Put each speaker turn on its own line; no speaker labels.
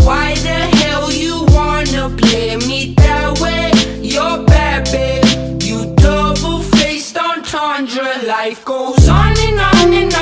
Why the hell you wanna play me that way? You're bad, babe. You double-faced entendre. Life goes on and on and